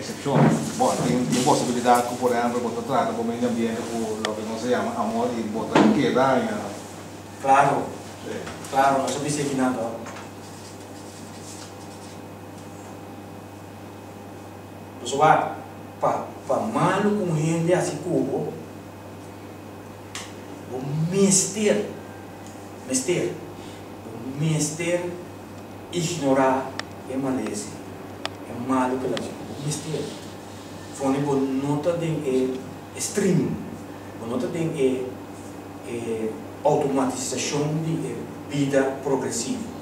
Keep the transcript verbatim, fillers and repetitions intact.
excepciones. Bueno, tem, tem possibilidade que, por exemplo, você trata com o meio ambiente com o que não se chama amor e botar queda em a... Claro, Sí. claro, nós estamos seguindo. Pessoal, para para malo com gente assim como o mister, mister, o mister ignorar é malese, é malo que elas o mister. Fone por nota de é stream, por nota de é, é automatização de vida progressiva.